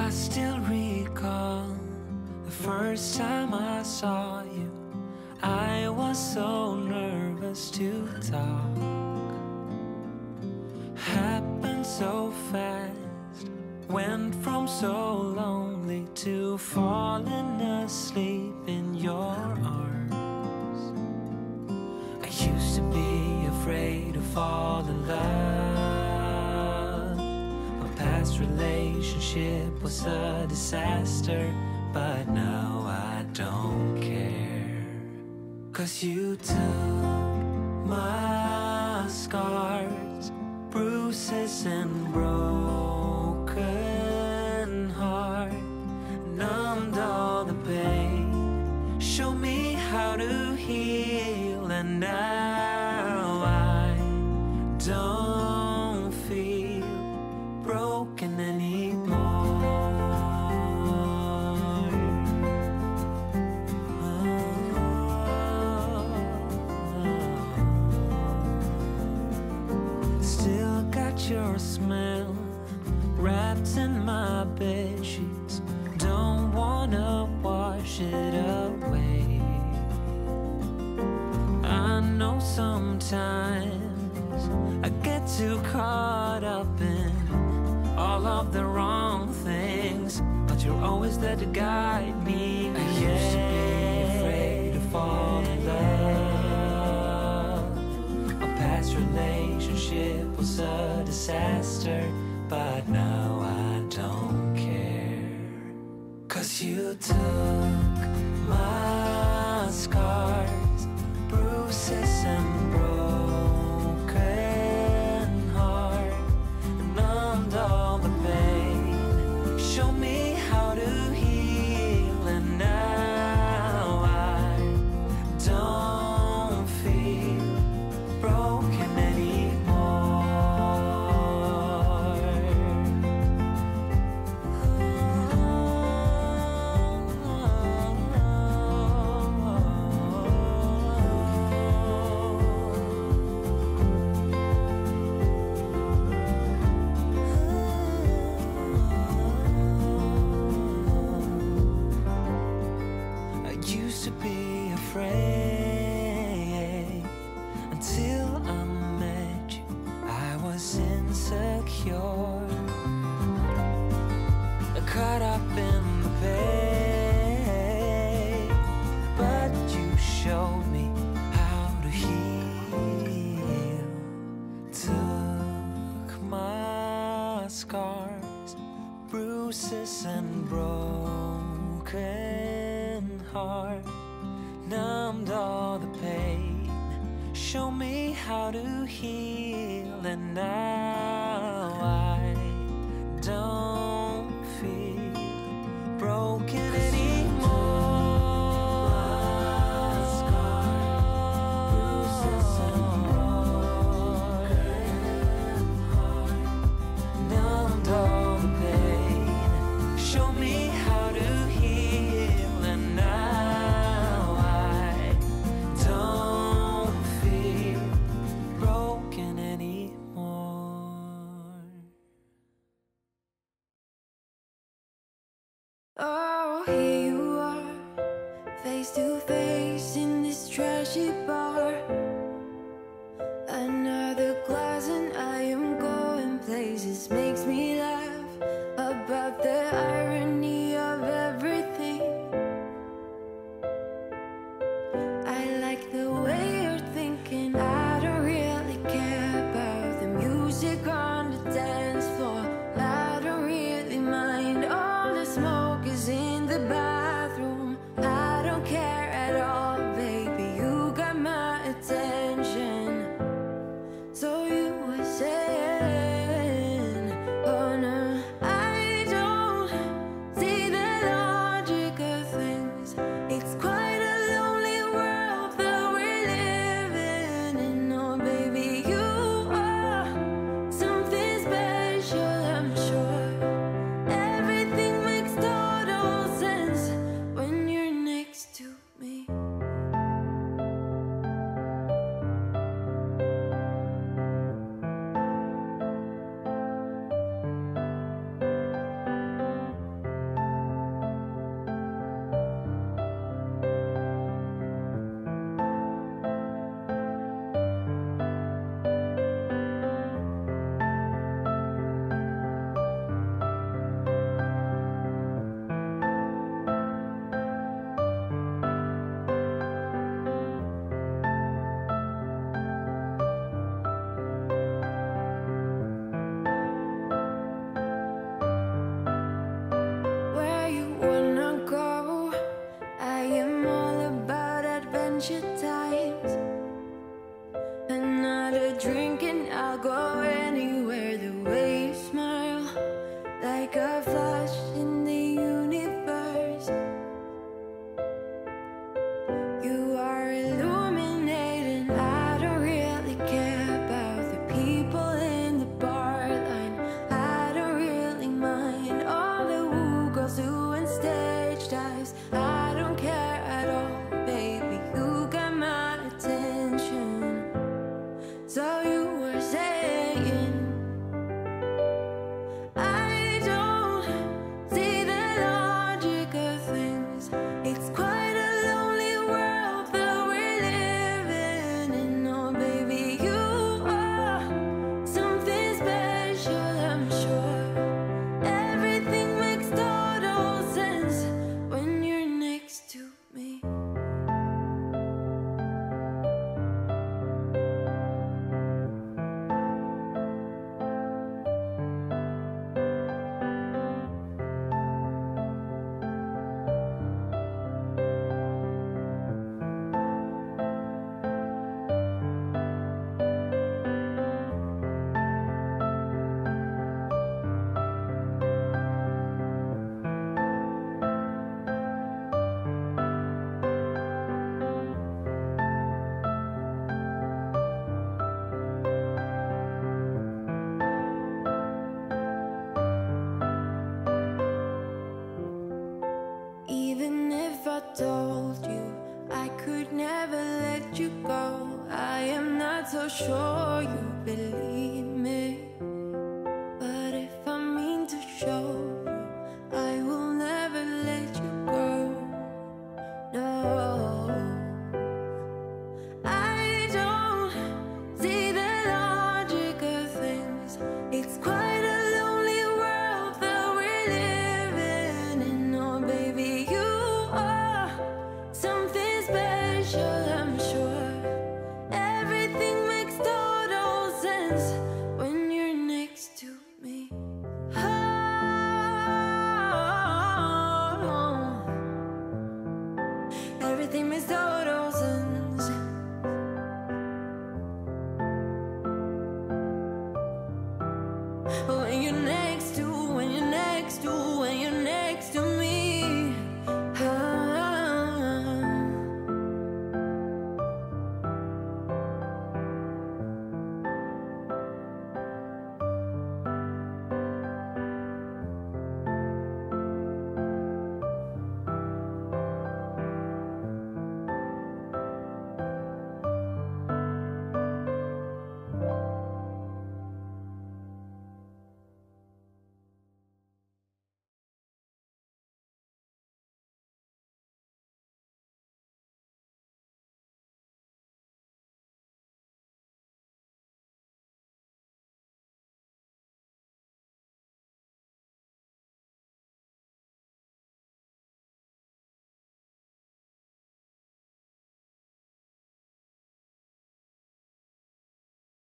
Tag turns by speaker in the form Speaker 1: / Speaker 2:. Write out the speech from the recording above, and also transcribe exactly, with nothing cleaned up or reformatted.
Speaker 1: I still recall the first time I saw you. I was so nervous to talk. Happened so fast. Went from so lonely to falling asleep in your arms. I used to be afraid to fall in love. My past relationship was a disaster, but now I don't care. 'Cause you took my scars, bruises and broken heart, numbed all the pain, show me how to heal, and now I don't feel broken anymore. Still got your smell wrapped in my bedsheets. Don't wanna wash it away. I know sometimes I get too caught up in all of the wrong things, but you're always there to guide me. I used to be afraid to fall in love. A past relationship was a disaster, but now I don't care. 'Cause you took my scars, bruises and broken heart, numbed all the pain, show me how to heal, and now I don't feel broken anymore. I used to be afraid until I met you. I was insecure, caught up in the pain, but you showed me how to heal. Took my scars, bruises and broken heart, numbed all the pain, show me how to heal, and now I don't feel broken anymore. Numbed all the pain, show me how to heal, and now I don't feel broken anymore.
Speaker 2: Oh, here you are, face to face in this trashy bar. Another glass and I am going places. Makes me laugh about the irony of everything. I like the way you're thinking. I don't really care about the music on the dance floor. I don't really mind all the smoke is in the bathroom. I don't care at all, baby, you got my attention. So you were saying, oh show you I will never let you go. No, I don't see the logic of things. It's quite a lonely world that we're living in. Oh baby, you are something special, I'm sure. Everything makes total sense when you're next to me. Oh, everything makes total sense. Oh,